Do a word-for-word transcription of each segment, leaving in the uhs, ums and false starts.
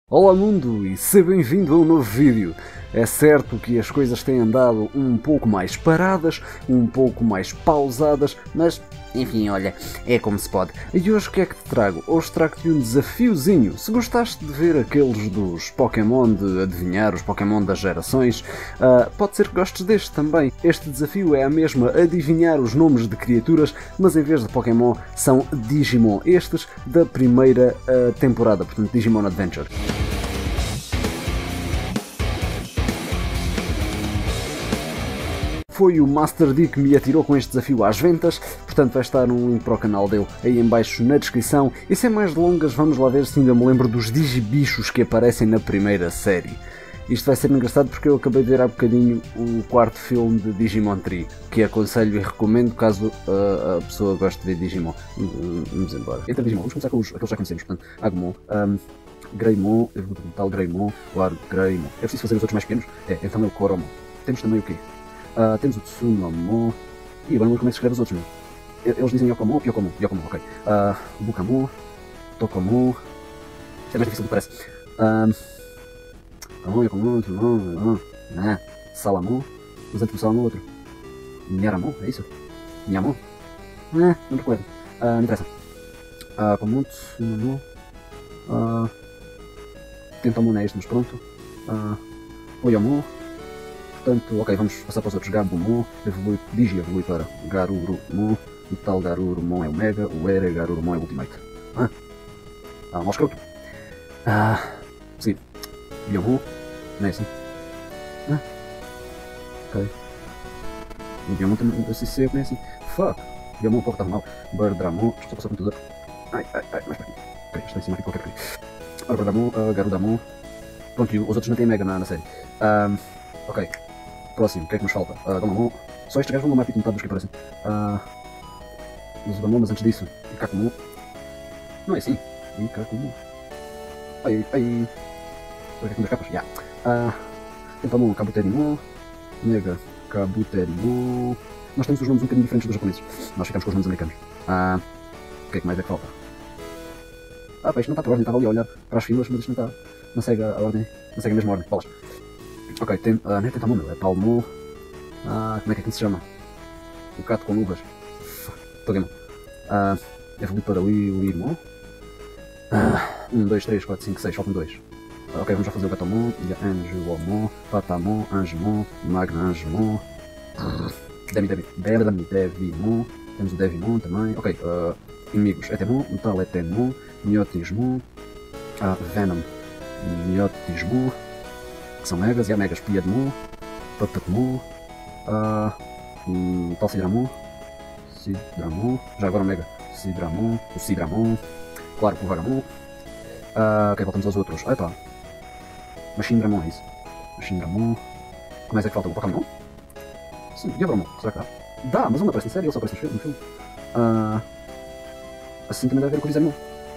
Olá mundo e seja bem-vindo a um novo vídeo. É certo que as coisas têm andado um pouco mais paradas, um pouco mais pausadas, mas enfim, olha, é como se pode. E hoje o que é que te trago? Hoje trago-te um desafiozinho. Se gostaste de ver aqueles dos Pokémon, de adivinhar os Pokémon das gerações, uh, pode ser que gostes deste também. Este desafio é a mesma, adivinhar os nomes de criaturas, mas em vez de Pokémon são Digimon, estes da primeira uh, temporada, portanto Digimon Adventure. Foi o Master D que me atirou com este desafio às ventas, portanto vai estar um link para o canal dele aí em baixo na descrição. E sem mais delongas, vamos lá ver se ainda me lembro dos Digibichos que aparecem na primeira série. Isto vai ser engraçado porque eu acabei de ver há bocadinho o quarto filme de Digimon três, que aconselho e recomendo caso uh, a pessoa goste de ver Digimon. Vamos embora. Entre Digimon, vamos começar com os, aqueles que já conhecemos, portanto, Agumon, um, Greymon, tal Greymon, claro, Greymon. É preciso fazer os outros mais pequenos? É, então é o Coromon. Temos também o quê? Uh, temos o Tsunomon. E agora não lembro como é que se escreve os outros, meu. Eles dizem Yokomon ou Pyokomon? Yokomon, ok. Uh, Bukamon, Tokomon. Isto é mais difícil do que parece. Uh, Yokomon, Yokomon, Tsunomon, ah, Salamon. Mas antes do Salamon, outro. Nyaramon, é isso? Nyamon? Ah, não recordo. Uh, não interessa. Uh, Komon, Tsunomon. Uh, Tentomon é este, mas pronto. Uh, Oyomon. Portanto, ok, vamos passar para os outros. Gabumon, evolui, Digi evolui para Garurumon, o tal Garurumon é o Mega, o Ere Garurumon é o Ultimate. Ah, ah um Oscroto. Ah, sim. Biomon, não é assim? Ah, ok. O Biomon também, assim sei como é assim. Fuck! Biomon, porra, estava mal. Bardramon, estou a passar o computador. Ai, ai, ai, mais para aqui. Ok, está em cima aqui qualquer coisa. Bardramon, uh, Garudamon. Pronto, e os outros não têm Mega na, na série. Um, ok. Próximo, o que é que nos falta? Uh, Gomamon. Só estes gajos vão gamar metade dos que aparecem. Uh, os Gomamon, mas antes disso, Ikakumon. Não é assim? Ikakumon. Ai, ai. Será que é com das capas? Já. Yeah. Uh, Tentomon, Kabuterimon. Mega, Kabuterimon. Nós temos os nomes um bocadinho diferentes dos japoneses. Nós ficamos com os nomes americanos. Uh, o que é que mais é que falta? Ah, pá, isto não está por ordem. Estava ali a olhar para as filas, mas isto não está. Não segue a ordem. Não segue a mesma ordem. Bolas. Ok, tem, uh, não é Tentomon, meu, é Palmon. Ah, como é que é que se chama? O gato com luvas. Togemon. Ah, evolui para Lirmon. um, dois, três, quatro, cinco, seis, faltam dois. Ah, ok, vamos já fazer o Gatomon, Angelomon, Patamon, Angemon, Magna Angemon. Demi, Demi, Demi, Devimon. Temos o Devimon também. Ok, uh, inimigos. Etemon, Metal Etemon, Miotismon, uh, Venom, Miotismon. Que são megas, e há megas Piedmon, Papatemon, uh, um, tal Sidramon, Sidramon, já agora o mega Sidramon, o Sidramon, claro que o Vagamon, uh, ok, voltamos aos outros, ah pá, Machindramon é isso, Machindramon, como é que falta o Pokémon? Sim, e Abramon, será que dá? Dá, mas não aparece na série, ele só aparece no filme, uh, assim também deve haver o Corizamon.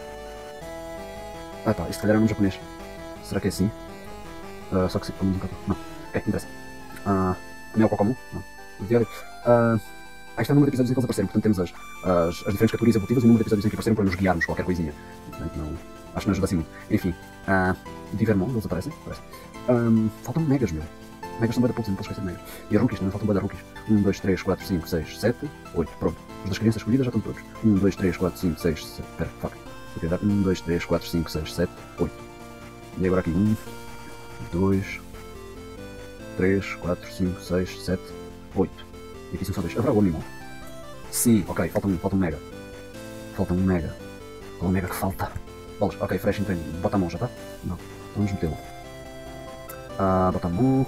Ah pá, isto se calhar é num japonês, será que é assim? Uh, só que se como nunca. Não. Ok, interessa. Uh, também é o Cocomon? Não. O diário. Uh, aí está o número de episódios em que eles apareceram. Portanto, temos as, as, as diferentes categorias evolutivas e o número de episódios em que apareceram para nos guiarmos qualquer coisinha. Não, acho que não ajuda assim muito. Enfim. Uh, Divermon, eles aparecem? Aparecem. Um, faltam megas, meu. Megas são bem da poucos, não posso esquecer de megas. E a rookies também faltam bem da rookies. um, dois, três, quatro, cinco, seis, sete, oito. Pronto. Os das crianças escolhidas já estão todos. um, dois, três, quatro, cinco, seis, sete. Espera, fuck. Vou tentar. um, dois, três, quatro, cinco, seis, sete, oito. E agora aqui. um, dois. três, quatro, cinco, seis, sete, oito. E aqui são só dois. Haverá o Omnimon? Sim, ok, falta um, falta um mega. Falta um mega. Qual é o mega que falta? Bolas, ok, fresh entende. Botamon já está? Não, então vamos metê-lo. Ah, Botamon.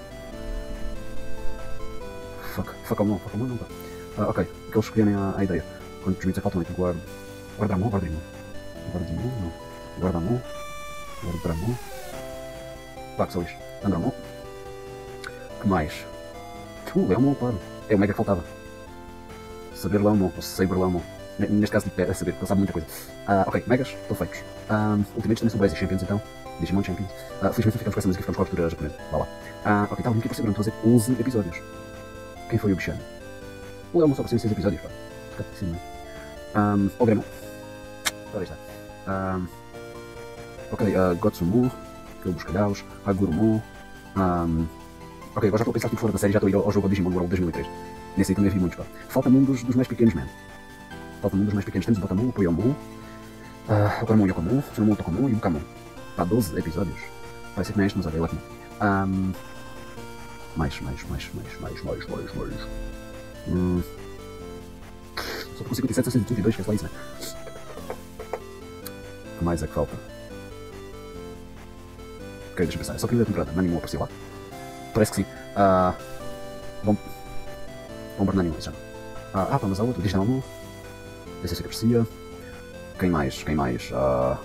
Fuck, Fuckamon, Fuckamon não está. Ah, ok, que eles escolherem a, a ideia. Quantos minutos é que faltam aqui? Guarda. Guardamon, Guardamon. Guardamon, não. Guardamon. Guardamon. Pá, que só isso. Andramon. Que mais? Uh, Leomon, claro. É o mega que faltava. Saber Leomon, ou Saber Leomon. Neste caso, é saber, porque ele sabe muita coisa. Uh, ok, megas, estão feitos. Um, ultimamente também são Basic Champions, então. Digimon Champions. Uh, felizmente ficamos com essa música e ficamos com a abertura japonesa. Vá lá. Uh, ok, está o link aqui por segundo, estou a fazer onze episódios. Quem foi o bichano? O Leomon só apareceu em seis episódios, pá. Fica assim, não é? Um, o Greymon. Ora, aí está. Um, Ok, uh, Gotsumon, que é o Buscalhaus, Agurumon. Um, ok, agora já estou a pensar aqui fora da série, já estou a ir ao, ao jogo Digimon World dois mil e três. Nesse aí também vi muitos, pá. Falta-me um dos, dos mais pequenos, man. Falta-me um dos mais pequenos. Temos o Botamon, o Poyomon, uh, o Goramon, Yokomon, o Tsunomon, Tokomon e o Bukamon. Pá, doze episódios. Vai ser que nem este, mas olha, ele aqui. Um, mais, mais, mais, mais, mais, mais, mais, mais. Hum. Só estou com cinquenta e sete, seiscentos e trinta e dois, que é só isso, né? O que mais é que falta? Ok, deixa eu pensar. É só a primeira temporada. Nanimon apareceu lá. Parece que sim. Uh, bom. Bomber Nanimon, se chama. Uh, ah, pá, mas há outro. Digitalmon. Esse é que aprecia. Quem mais? Quem mais? Uh...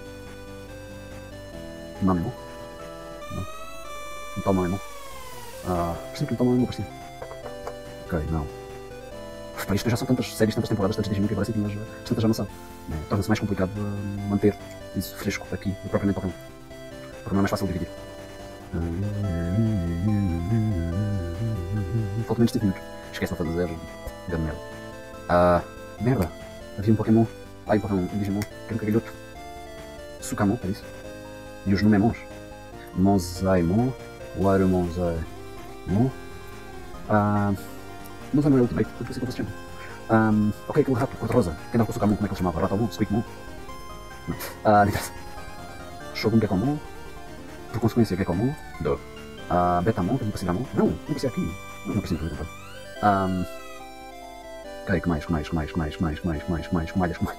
Nanimon. Não. Um tal Nanimon. Uh, Percebo que um tal Nanimon aparecia. Ok, não. Pá, isto já são tantas séries, tantas temporadas, tantos Digimon que agora sim, mas tantas já não são. Né? Torna-se mais complicado de manter isso fresco aqui, propriamente Pokémon. Porque não é mais fácil de dividir. Faltam menos de cinco minutos. Esquece de fazer grande merda. Ah, merda. Havia um Pokémon. Ah, um Pokémon, um Digimon, que era um cagalhoto. Sukamon, é isso? E os Numemons. Monzaimon, Warumon Zaimon. Ah... Não sei, não é Ultimate, eu pensei que você chama. Um, ok, aquele rato cor-de-rosa. Quem dá com o Sukamon, como é que ele se chamava? Ratalmon? Squeakmon? Não. Ah, não interessa. Shogun Gekomon. Por consequência, Gekomon. Do. Ah, Betamon, também aparecia Amon. Não, não aparecia aqui. Não, não aparecia aqui. Um, ok, que mais, que mais, que mais, que mais, que mais, que mais, que mais, que mais, que malhas, que mais.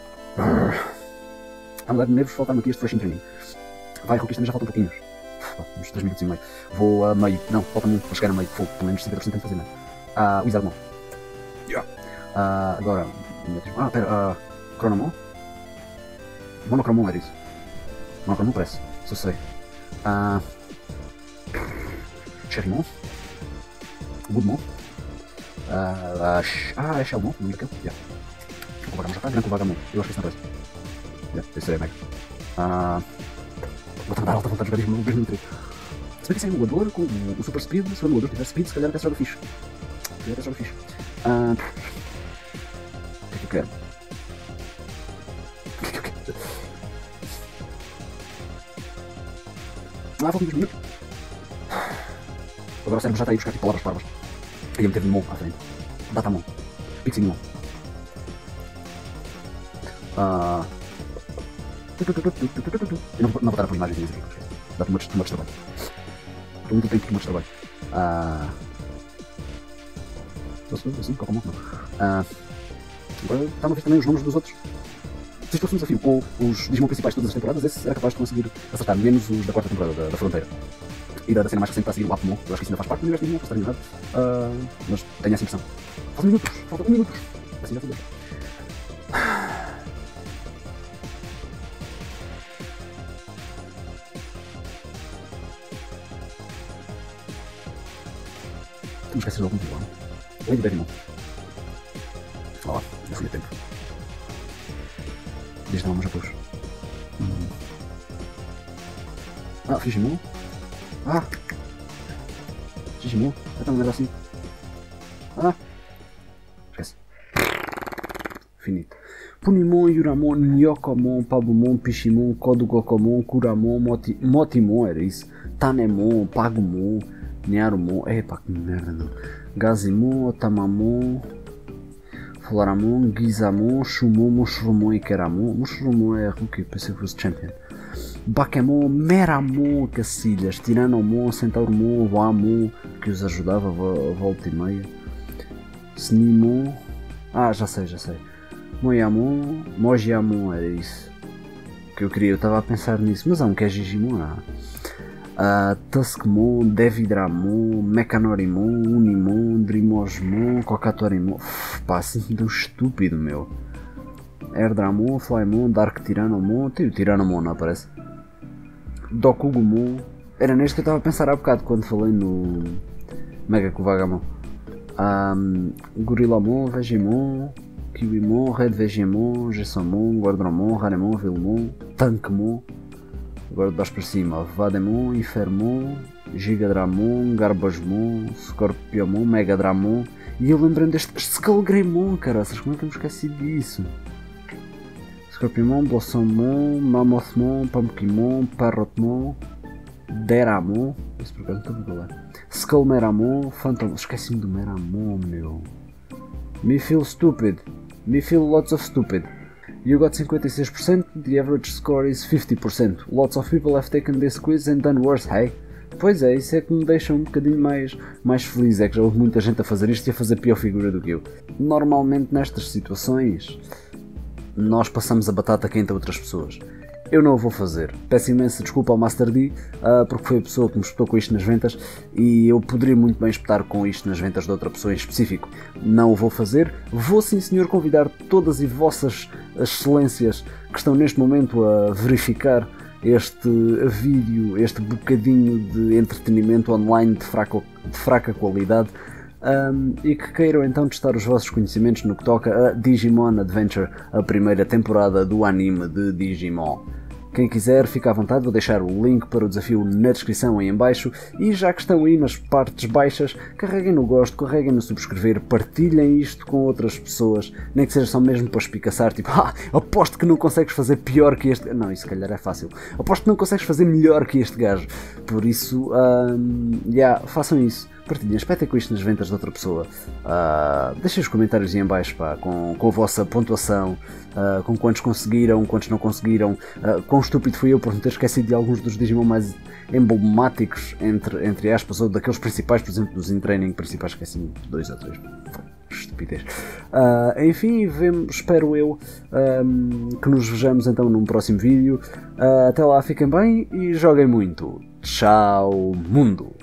A mudar de nervos, falta-me aqui este Fresh Training. Vai, Rookies, também já faltam pouquinhos. Uns três minutos e meio. Vou a meio. Não, falta-me para chegar a meio. Fogo, pelo menos cinquenta por cento tem de fazer, não é? Ah, uh, Wizardmon. Yeah. Uh, agora. Ah, pera. Uh, Chronomon. Monochromon era isso. Monochromon parece. Só sei. Uh, Cherrymon. Goodmon. Uh, uh, ah, é Shellmon. Não é aquele? Yeah. O Vagamon já está. Branco Vagamon. Eu acho que isso não parece. Yeah, esse é Mega. Uh, vou dar alta vontade de jogar desde dois mil e três. Se bem que esse é um voador com o, o Super Speed. Se o voador tiver Speed, se calhar até se joga fixe. Eu até jogo fixe. Ah, o que é que eu quero? O que é que eu quero? Ah, faltam dois minutos. Agora o cérebro já está aí buscar tipo palavras parvas. Aí eu meter Mon à frente. Datamon. Piximon. Ah. Eu não vou botar por imagens aqui. Dá-te muito trabalho. Estou muito tempo com muito trabalho. Ah. Assim, Cocomon, não. Ah, agora está-me a ver também os nomes dos outros. Se isto fosse um desafio com os Digimon principais de todas as temporadas, esse era capaz de conseguir acertar, menos os da quarta temporada, da, da Fronteira. E da, da cena mais recente para seguir o Apomon, eu acho que isso ainda faz parte do universo Digimon, posso estar enganado. Uh, mas tenho essa impressão. Faltam minutos, faltam um minutos. Assim já foi. Temos que esquecer de algum vilão. Lady Devimon. Ó, oh, eu fui a tempo. Desde não, mas já pus. Hum. Ah, Frigimon. Ah! Frigimon. Então não era assim. Ah! Esquece. Finito. Punimon, Yuramon, Nyokomon, Pabumon, Pichimon, Kodogokomon, Kuramon, Moti, Motimon, era isso. Tanemon, Pagumon, Nyarumon. Epa, que merda não. Gazimon, Otamamon, Floramon, Gizamon, Shumon, Mushrumon e Keramon. Mushrumon é o que? Pensei que fosse Champion. Bakemon, Meramon, Cacilhas, Tiranomon, Centauromon, Vamon, que os ajudava a volta e meia. Snimon. Ah, já sei, já sei. Moyamon, Mojiamon, era isso que eu queria, eu estava a pensar nisso, mas há um que é Gigimon, não. Uh, Tuskmon, Devidramon, Mechanorimon, Unimon, Drimosmon, Kokatorimon. Pá, assim tão estúpido, meu. Erdramon, Flymon, Dark Tyrannomon, tem o Tyrannomon, não aparece? Dokugumon. Era neste que eu estava a pensar há bocado quando falei no Mega Kuvagamon. Um, Gorilamon, Vegemon, Kiwimon, Red Vegemon, Gessamon, Gordramon, Haremon, Vilmon, Tankmon. Agora dás para cima, Vademon, Infermon, Gigadramon, Garbasmon, Scorpiomon, Megadramon. E eu lembrei-me deste Skullgreymon, caraças, como é que eu me esqueci disso? Scorpiumon, Blossomon, Mammothmon, Pumpkinmon, Parrotmon, Deramon, esse por acaso não estou a ver. Skullmeramon, Phantom, esqueci-me do Meramon, meu. Me feel stupid, me feel lots of stupid. You got cinquenta e seis por cento, the average score is fifty percent. Lots of people have taken this quiz and done worse, hey? Pois é, isso é que me deixa um bocadinho mais, mais feliz, é que já houve muita gente a fazer isto e a fazer pior figura do que eu. Normalmente nestas situações, nós passamos a batata quente a outras pessoas. Eu não o vou fazer. Peço imensa desculpa ao Master D, uh, porque foi a pessoa que me espetou com isto nas ventas e eu poderia muito bem espetar com isto nas ventas de outra pessoa em específico. Não o vou fazer. Vou sim, senhor, convidar todas e vossas excelências que estão neste momento a verificar este vídeo, este bocadinho de entretenimento online de fraca, de fraca qualidade, um, e que queiram então testar os vossos conhecimentos no que toca a Digimon Adventure, a primeira temporada do anime de Digimon. Quem quiser, fica à vontade, vou deixar o link para o desafio na descrição aí em baixo, e já que estão aí nas partes baixas, carreguem no gosto, carreguem no subscrever, partilhem isto com outras pessoas, nem que seja só mesmo para espicaçar, tipo, ah, aposto que não consegues fazer pior que este... Não, isso se calhar é fácil. Aposto que não consegues fazer melhor que este gajo. Por isso, um, yeah, façam isso. Partilhem, espetem com isto nas ventas de outra pessoa. Uh, deixem os comentários aí em baixo, pá, com, com a vossa pontuação, uh, com quantos conseguiram, quantos não conseguiram, uh, quão estúpido fui eu por me ter esquecido de alguns dos Digimon mais emblemáticos, entre, entre aspas, ou daqueles principais, por exemplo, dos in-training principais, esqueci-me dois ou três. Estupidez. Uh, enfim, vemos, espero eu um, que nos vejamos então num próximo vídeo. Uh, até lá, fiquem bem e joguem muito. Tchau, mundo!